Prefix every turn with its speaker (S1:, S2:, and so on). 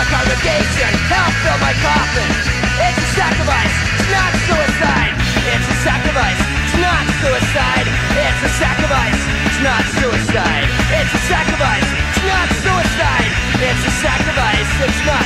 S1: congregation, help fill my coffin. It's a sacrifice, it's not suicide. It's a sacrifice, it's not suicide. It's a sacrifice, it's not suicide. It's a sacrifice, it's not suicide. It's a sacrifice, it's not